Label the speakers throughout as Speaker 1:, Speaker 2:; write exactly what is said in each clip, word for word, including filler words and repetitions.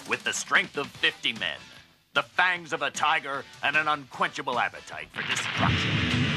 Speaker 1: with the strength of fifty men, the fangs of a tiger, and an unquenchable appetite for destruction.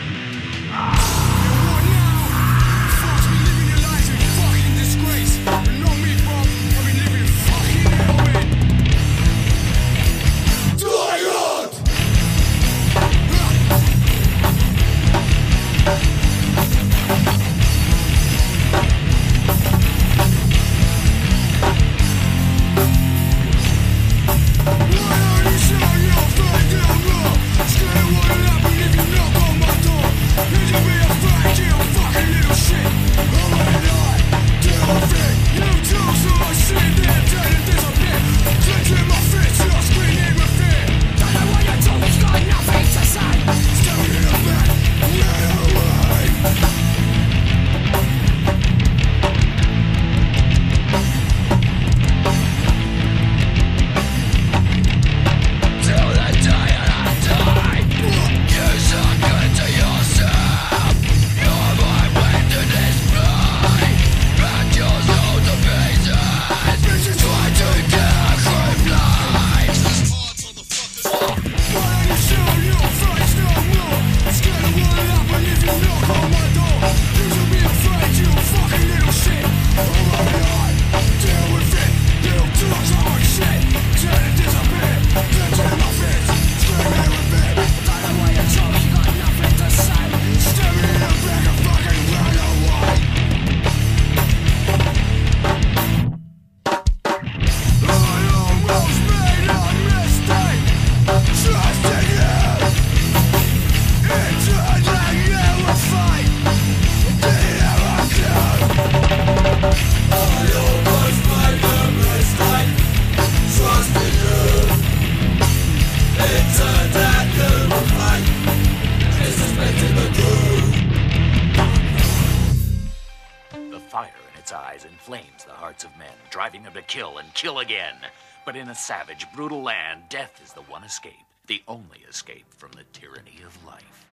Speaker 1: Fire in its eyes inflames the hearts of men, driving them to kill and kill again. But in a savage, brutal land, death is the one escape, the only escape from the tyranny of life.